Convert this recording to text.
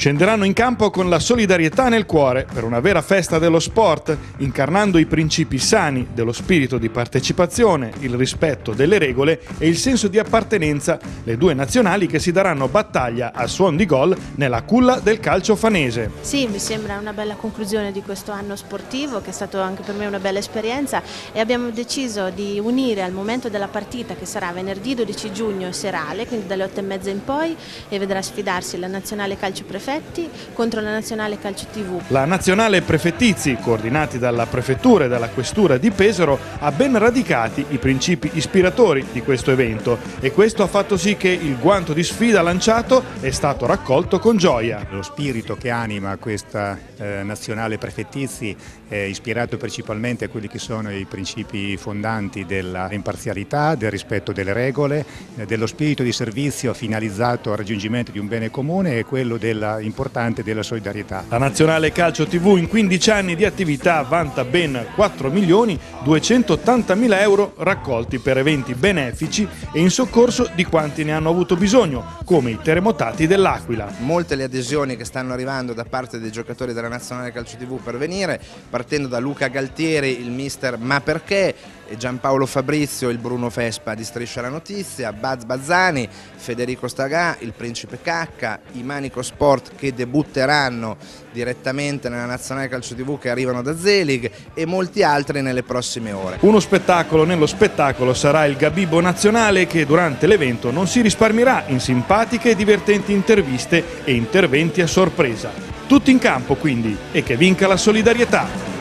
Scenderanno in campo con la solidarietà nel cuore per una vera festa dello sport, incarnando i principi sani dello spirito di partecipazione, il rispetto delle regole e il senso di appartenenza, le due nazionali che si daranno battaglia a suon di gol nella culla del calcio fanese. Sì, mi sembra una bella conclusione di questo anno sportivo, che è stato anche per me una bella esperienza, e abbiamo deciso di unire al momento della partita, che sarà venerdì 12 giugno serale, quindi dalle 8:30 in poi, e vedrà sfidarsi la nazionale calcio prefetti contro la nazionale calcio TV. La nazionale prefettizi, coordinati dalla prefettura e dalla questura di Pesaro, ha ben radicati i principi ispiratori di questo evento, e questo ha fatto sì che il guanto di sfida lanciato è stato raccolto con gioia. Lo spirito che anima questa nazionale prefettizi è ispirato principalmente a quelli che sono i principi fondanti della imparzialità, del rispetto delle regole, dello spirito di servizio finalizzato al raggiungimento di un bene comune e quello importante della solidarietà. La nazionale calcio TV in 15 anni di attività vanta ben 4.280.000 euro raccolti per eventi benefici e in soccorso di quanti ne hanno avuto bisogno, come i terremotati dell'Aquila. Molte le adesioni che stanno arrivando da parte dei giocatori della nazionale calcio TV per venire, partendo da Luca Galtieri, il mister Ma Perché, e Giampaolo Fabrizio, il Bruno Vespa di Striscia la Notizia, Baz Bazzani, Federico Stagà, il Principe Cacca, i Manico Sport che debutteranno direttamente nella nazionale calcio TV che arrivano da Zelig, e molti altri nelle prossime ore. Uno spettacolo nello spettacolo sarà il Gabibbo nazionale, che durante l'evento non si risparmierà in simpatiche e divertenti interviste e interventi a sorpresa. Tutti in campo quindi, e che vinca la solidarietà!